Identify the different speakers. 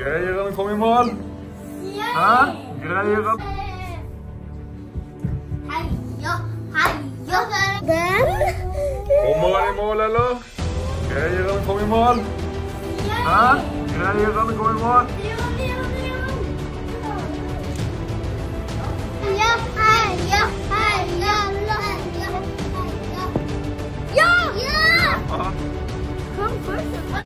Speaker 1: Greier han å komme i mål? Hæ? Greier han?
Speaker 2: Heia, heia. Den.
Speaker 1: Kommer han i mål, eller? Greier han å komme i mål? Hæ? Greier han å komme i mål?